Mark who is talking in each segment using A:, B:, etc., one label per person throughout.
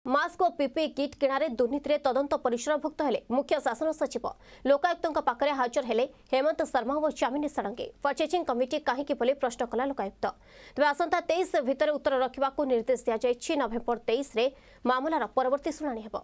A: Mask और PPE kit किणारे दुर्नीति तदंत परिसरभुक्त हेले मुख्य शासन सचिव लोकायुक्तों पाखरे हाजर हेले हेमंत शर्मा और चामिनी षडंगी परचेजिंग कमिटी कहीं बोली प्रश्न कला लोकायुक्त तेज आसंता 23 भितर उत्तर रखा निर्देश दी नवेम्बर 23 रे मामलार परवर्ती शुणाणी हेब।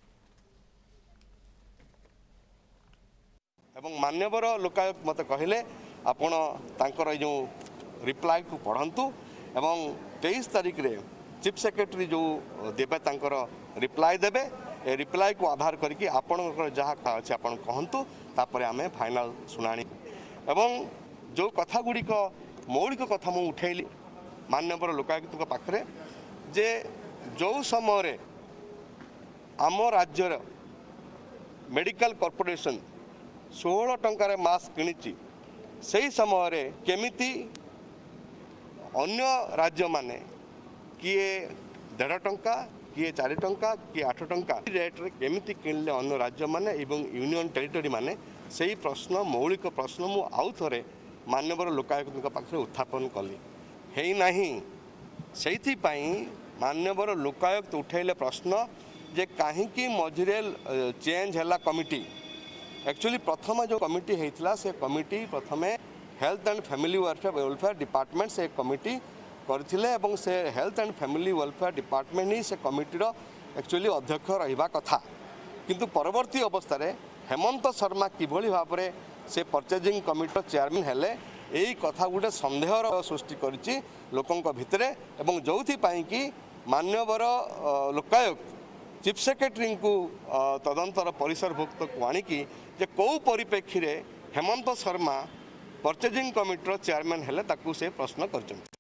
B: एवं मान्यवर लोकायुक्त मत कहले आपण तांकर जो रिप्लाई को पढ़ंतु एवं 23 तारीख रे चीफ सेक्रेटरी जो देवे तांकर रिप्लाई देवे ए रिप्लाई को आधार करके आपणकर जहाँ अच्छे आप कहतु तापर आम फाइनाल शुणाणी एवं जो कथा गुड़िक मौलिक कथा मुझे उठेली मान्यवर लोकायुक्त पाखरे जे जो समय आम राज्यर मेडिकल कॉर्पोरेशन 16 टंकार मास्क किणी से समय केमिति अन्य राज्य माने किए 1.5 टंका किए 4 टंका किए 8 टंका रेट रे केमिति किणले अन्य राज्य माने एवं यूनियन टेरिटरी माने सही प्रश्न मौलिक प्रश्न मु आउ थरे मान्यवर लोकायुक्त पाखे उत्थापन कली है नहीं से मान्यवर लोकायुक्त उठेले प्रश्न जे कहीं मझिरे चेंज है कमिटी एक्चुअली प्रथम जो कमिटी होता से कमिटी प्रथम health and family welfare department से कमिटी करथिले एवं से health and family welfare department ही से कमिटीर एक्चुअली अध्यक्ष रहिबा कथा किंतु परवर्ती अवस्था रे हेमंत शर्मा किभली भाव में से परचेजिंग कमिटीर चेयरमैन हेले यही कथा गोटे संदेह सृष्टि करिछि लोकंक भितरे एवं जोथिपाई कि मान्यवर लोकायुक्त चीफ सेक्रेटरी को तदंतर परिसरभुक्त को आणिकी जे कौ परिप्रेक्षी हेमंत शर्मा परचेजिंग कमिटीर चेयरमैन हेले ताकू से प्रश्न करछन।